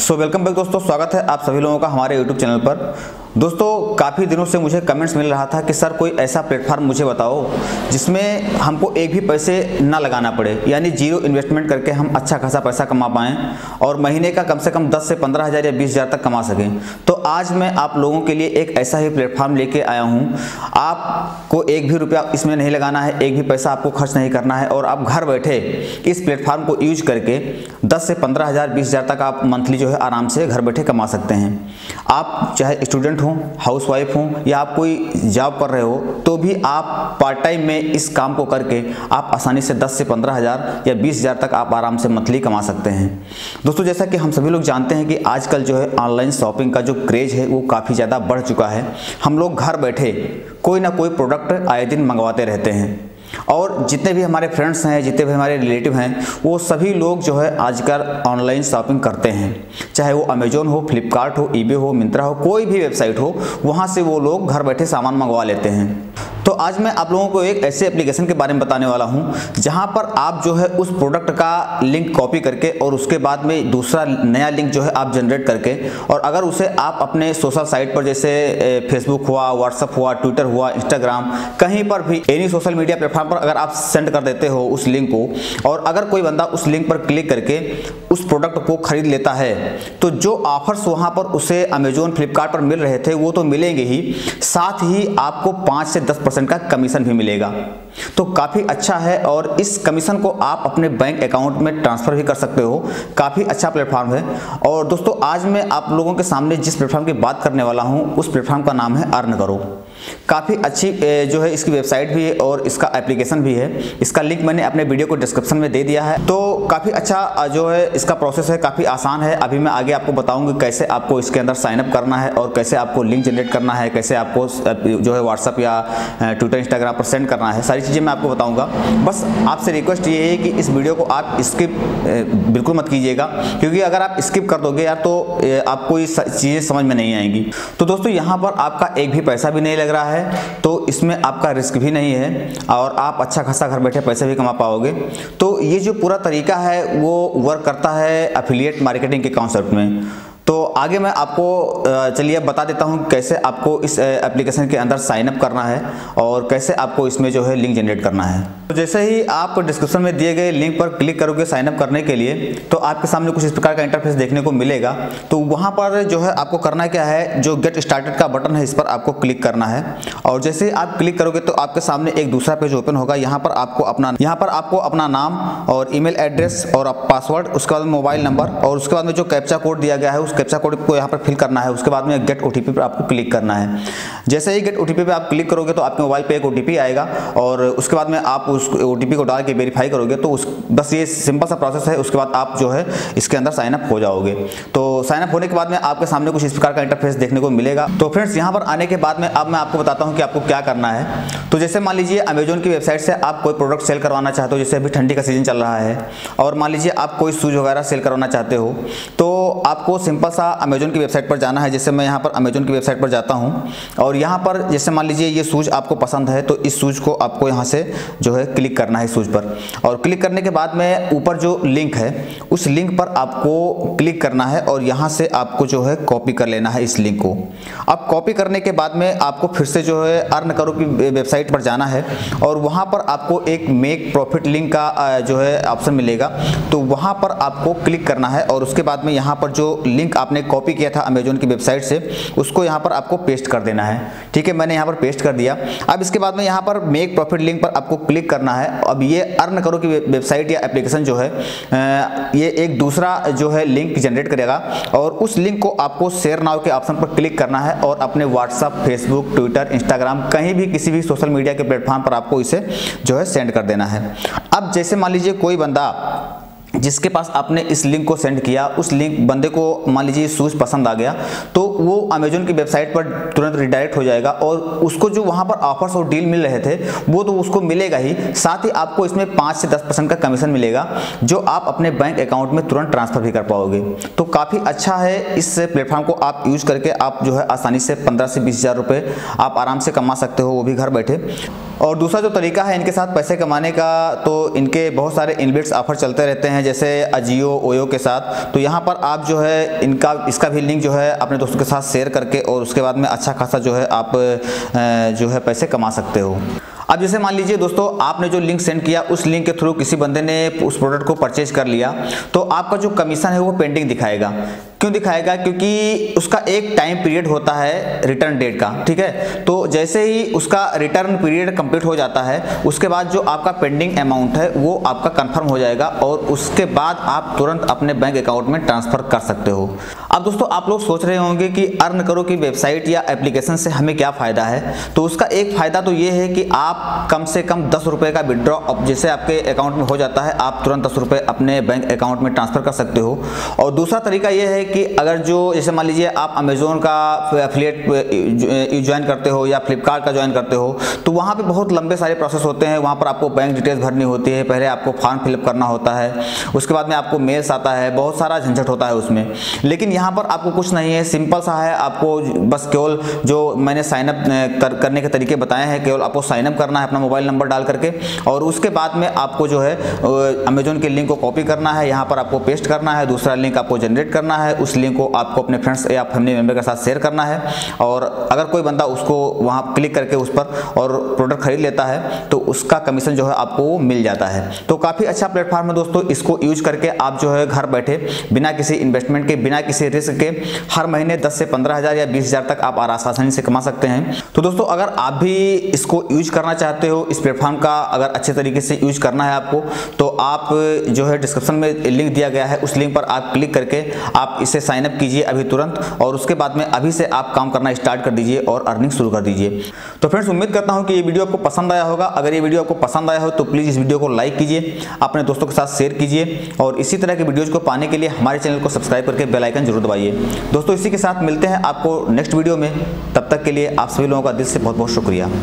Welcome back दोस्तों, स्वागत है आप सभी लोगों का हमारे यूट्यूब चैनल पर। दोस्तों काफ़ी दिनों से मुझे कमेंट्स मिल रहा था कि सर कोई ऐसा प्लेटफार्म मुझे बताओ जिसमें हमको एक भी पैसे ना लगाना पड़े, यानी जीरो इन्वेस्टमेंट करके हम अच्छा खासा पैसा कमा पाएँ और महीने का कम से कम 10 से 15,000 या 20,000 तक कमा सकें। तो आज मैं आप लोगों के लिए एक ऐसा ही प्लेटफार्म लेके आया हूँ। आपको एक भी रुपया इसमें नहीं लगाना है, एक भी पैसा आपको खर्च नहीं करना है और आप घर बैठे इस प्लेटफार्म को यूज करके 10 से 15,000 20,000 तक आप मंथली जो है आराम से घर बैठे कमा सकते हैं। आप चाहे स्टूडेंट हो, हाउसवाइफ हो या आप कोई जॉब कर रहे हो, तो भी आप पार्ट टाइम में इस काम को करके आप आसानी से 10 से 15,000 या 20,000 तक आप आराम से मंथली कमा सकते हैं। दोस्तों जैसा कि हम सभी लोग जानते हैं कि आजकल जो है ऑनलाइन शॉपिंग का जो क्रेज है वो काफ़ी ज़्यादा बढ़ चुका है। हम लोग घर बैठे कोई ना कोई प्रोडक्ट आए दिन मंगवाते रहते हैं और जितने भी हमारे फ्रेंड्स हैं, जितने भी हमारे रिलेटिव हैं, वो सभी लोग जो है आजकल ऑनलाइन शॉपिंग करते हैं। चाहे वो अमेजोन हो, फ्लिपकार्ट हो, ईबे हो, मिंत्रा हो, कोई भी वेबसाइट हो, वहाँ से वो लोग घर बैठे सामान मंगवा लेते हैं। तो आज मैं आप लोगों को एक ऐसे एप्लीकेशन के बारे में बताने वाला हूं जहां पर आप जो है उस प्रोडक्ट का लिंक कॉपी करके और उसके बाद में दूसरा नया लिंक जो है आप जनरेट करके, और अगर उसे आप अपने सोशल साइट पर जैसे फेसबुक हुआ, व्हाट्सअप हुआ, ट्विटर हुआ, इंस्टाग्राम, कहीं पर भी एनी सोशल मीडिया प्लेटफॉर्म पर अगर आप सेंड कर देते हो उस लिंक को, और अगर कोई बंदा उस लिंक पर क्लिक करके उस प्रोडक्ट को खरीद लेता है तो जो ऑफर्स वहां पर उसे अमेजोन, फ्लिपकार्ट पर मिल रहे थे वो तो मिलेंगे ही, साथ ही आपको 5 से 10% का कमीशन भी मिलेगा। तो काफी अच्छा है और इस कमीशन को आप अपने बैंक अकाउंट में ट्रांसफर भी कर सकते हो। काफी अच्छा प्लेटफॉर्म है। और दोस्तों आज मैं आप लोगों के सामने जिस प्लेटफॉर्म की बात करने वाला हूं उस प्लेटफॉर्म का नाम है अर्न करो। काफ़ी अच्छी जो है इसकी वेबसाइट भी है और इसका एप्लीकेशन भी है। इसका लिंक मैंने अपने वीडियो को डिस्क्रिप्शन में दे दिया है। तो काफ़ी अच्छा जो है इसका प्रोसेस है, काफ़ी आसान है। अभी मैं आगे आपको बताऊंगी कैसे आपको इसके अंदर साइन अप करना है और कैसे आपको लिंक जनरेट करना है, कैसे आपको जो है व्हाट्सअप या ट्विटर, इंस्टाग्राम पर सेंड करना है। सारी चीज़ें मैं आपको बताऊँगा। बस आपसे रिक्वेस्ट ये है कि इस वीडियो को आप स्किप बिल्कुल मत कीजिएगा, क्योंकि अगर आप स्किप कर दोगे यार तो आपको ये चीज़ें समझ में नहीं आएंगी। तो दोस्तों यहाँ पर आपका एक भी पैसा भी नहीं लग रहा है, तो इसमें आपका रिस्क भी नहीं है और आप अच्छा खासा घर बैठे पैसे भी कमा पाओगे। तो ये जो पूरा तरीका है वो वर्क करता है एफिलिएट मार्केटिंग के कॉन्सेप्ट में। तो आगे मैं आपको चलिए अब बता देता हूँ कैसे आपको इस एप्लीकेशन के अंदर साइन अप करना है और कैसे आपको इसमें जो है लिंक जनरेट करना है। तो जैसे ही आप डिस्क्रिप्शन में दिए गए लिंक पर क्लिक करोगे साइन अप करने के लिए, तो आपके सामने कुछ इस प्रकार का इंटरफेस देखने को मिलेगा। तो वहाँ पर जो है आपको करना क्या है, जो गेट स्टार्टेड का बटन है इस पर आपको क्लिक करना है और जैसे ही आप क्लिक करोगे तो आपके सामने एक दूसरा पेज ओपन होगा। यहाँ पर आपको अपना नाम और ईमेल एड्रेस और पासवर्ड, उसके बाद मोबाइल नंबर और उसके बाद में जो कैप्चा कोड दिया गया है उस कैप्चा कोड को यहाँ पर फिल करना है। उसके बाद में गेट ओटीपी पर आपको क्लिक करना है। जैसे ही गेट ओटीपी पे आप क्लिक करोगे तो आपके मोबाइल पे एक ओटीपी आएगा और उसके बाद में आप उस ओटीपी को डाल के वेरीफाई करोगे। तो बस ये सिंपल सा प्रोसेस है। उसके बाद आप जो है इसके अंदर साइन अप हो जाओगे। तो साइन अप होने के बाद में आपके सामने कुछ इस प्रकार का इंटरफेस देखने को मिलेगा। तो फ्रेंड्स यहाँ पर आने के बाद में अब मैं आपको बताता हूँ कि आपको क्या करना है। तो जैसे मान लीजिए अमेजोन की वेबसाइट से आप कोई प्रोडक्ट सेल करवाना चाहते हो, जैसे अभी ठंडी का सीजन चल रहा है और मान लीजिए आप कोई शूज वगैरह सेल करवाना चाहते हो, तो आपको सिंपल सा अमेजोन की वेबसाइट पर जाना है। जैसे मैं यहाँ पर अमेजोन की वेबसाइट पर जाता हूँ और यहाँ पर जैसे मान लीजिए ये शूज आपको पसंद है तो इस शूज को आपको यहाँ से जो है क्लिक करना है शूज पर, और क्लिक करने के बाद में ऊपर जो लिंक है उस लिंक पर आपको क्लिक करना है और यहाँ से आपको जो है कॉपी कर लेना है इस लिंक को। अब कॉपी करने के बाद में आपको फिर से जो है अर्न करो की वेबसाइट पर जाना है और वहाँ पर आपको एक मेक प्रॉफिट लिंक का जो है ऑप्शन मिलेगा। तो वहाँ पर आपको क्लिक करना है और उसके बाद में यहाँ पर जो लिंक आपने कॉपी किया था अमेजोन की वेबसाइट से उसको यहाँ पर आपको पेस्ट कर देना है। ठीक है, मैंने यहाँ पर पेस्ट कर दिया। अब इसके बाद में यहाँ पर मेक प्रॉफिट लिंक पर आपको क्लिक करना है। अब ये अर्न करो की वेबसाइट या एप्लीकेशन जो है ये एक दूसरा जो है लिंक जनरेट करेगा और उस लिंक को आपको शेयर नाउ के ऑप्शन पर क्लिक करना है और अपने व्हाट्सअप, फेसबुक, ट्विटर, इंस्टाग्राम, कहीं भी किसी भी सोशल मीडिया के प्लेटफॉर्म पर आपको इसे जो है सेंड कर देना है। अब जैसे मान लीजिए कोई बंदा जिसके पास आपने इस लिंक को सेंड किया, उस लिंक बंदे को मान लीजिए शूज पसंद आ गया तो वो अमेजोन की वेबसाइट पर तुरंत रिडायरेक्ट हो जाएगा और उसको जो वहां पर ऑफर्स और डील मिल रहे थे वो तो उसको मिलेगा ही, साथ ही आपको इसमें 5 से 10% का कमीशन मिलेगा जो आप अपने बैंक अकाउंट में तुरंत ट्रांसफर भी कर पाओगे। तो काफ़ी अच्छा है। इस प्लेटफॉर्म को आप यूज करके आप जो है आसानी से 15 से 20,000 रुपये आप आराम से कमा सकते हो, वो भी घर बैठे। और दूसरा जो तरीका है इनके साथ पैसे कमाने का, तो इनके बहुत सारे इनबिल्ट्स ऑफर चलते रहते हैं हैं जैसे अजियो, ओयो के साथ, तो यहाँ पर आप जो है इसका भी लिंक जो है अपने दोस्तों के साथ शेयर करके और उसके बाद में अच्छा खासा जो है आप जो है पैसे कमा सकते हो। अब जैसे मान लीजिए दोस्तों आपने जो लिंक सेंड किया उस लिंक के थ्रू किसी बंदे ने उस प्रोडक्ट को परचेज कर लिया, तो आपका जो कमीशन है वो पेंडिंग दिखाएगा। क्यों दिखाएगा? क्योंकि उसका एक टाइम पीरियड होता है रिटर्न डेट का, ठीक है। तो जैसे ही उसका रिटर्न पीरियड कंप्लीट हो जाता है उसके बाद जो आपका पेंडिंग अमाउंट है वो आपका कंफर्म हो जाएगा और उसके बाद आप तुरंत अपने बैंक अकाउंट में ट्रांसफर कर सकते हो। अब दोस्तों आप लोग सोच रहे होंगे कि अर्न करो की वेबसाइट या एप्लीकेशन से हमें क्या फायदा है। तो उसका एक फायदा तो ये है कि आप कम से कम 10 रुपए का विड्रॉ जैसे आपके अकाउंट में हो जाता है, आप तुरंत 10 रुपए अपने बैंक अकाउंट में ट्रांसफर कर सकते हो। और दूसरा तरीका ये है कि अगर जो जैसे मान लीजिए आप अमेजोन का एफिलिएट ज्वाइन करते हो या फ्लिपकार्ट का ज्वाइन करते हो, तो वहाँ पे बहुत लंबे सारे प्रोसेस होते हैं। वहाँ पर आपको बैंक डिटेल्स भरनी होती है, पहले आपको फॉर्म फिलअप करना होता है, उसके बाद में आपको मेल्स आता है, बहुत सारा झंझट होता है उसमें। लेकिन यहाँ पर आपको कुछ नहीं है, सिंपल सा है। आपको बस केवल जो मैंने साइनअप करने के तरीके बताए हैं, केवल आपको साइनअप करना है अपना मोबाइल नंबर डाल करके, और उसके बाद में आपको जो है अमेजोन के लिंक को कॉपी करना है, यहाँ पर आपको पेस्ट करना है, दूसरा लिंक आपको जनरेट करना है, उस लिंक को आपको अपने फ्रेंड्स या फैमिली मेंबर के साथ शेयर करना है। और अगर कोई बंदा उसको वहाँ क्लिक करके उस पर और प्रोडक्ट खरीद लेता है तो उसका कमीशन जो है आपको मिल जाता है। तो काफ़ी अच्छा प्लेटफॉर्म है दोस्तों, इसको यूज करके आप जो है घर बैठे बिना किसी इन्वेस्टमेंट के, बिना किसी रिस्क के हर महीने 10 से 15,000 या 20,000 तक आप आसानी से कमा सकते हैं। तो दोस्तों अगर आप भी इसको यूज करना चाहते हो, इस प्लेटफॉर्म का अगर अच्छे तरीके से यूज करना है आपको, तो आप जो है डिस्क्रिप्शन में लिंक दिया गया है, उस लिंक पर आप क्लिक करके आप इसे साइन अप कीजिए अभी तुरंत, और उसके बाद में अभी से आप काम करना स्टार्ट कर दीजिए और अर्निंग शुरू कर दीजिए। तो फ्रेंड्स उम्मीद करता हूं कि ये वीडियो आपको पसंद आया होगा। अगर ये वीडियो आपको पसंद आया हो तो प्लीज़ इस वीडियो को लाइक कीजिए, अपने दोस्तों के साथ शेयर कीजिए, और इसी तरह के वीडियोज़ को पाने के लिए हमारे चैनल को सब्सक्राइब करके बेल आइकन जरूर दबाइए। दोस्तों इसी के साथ मिलते हैं आपको नेक्स्ट वीडियो में, तब तक के लिए आप सभी लोगों का दिल से बहुत बहुत शुक्रिया।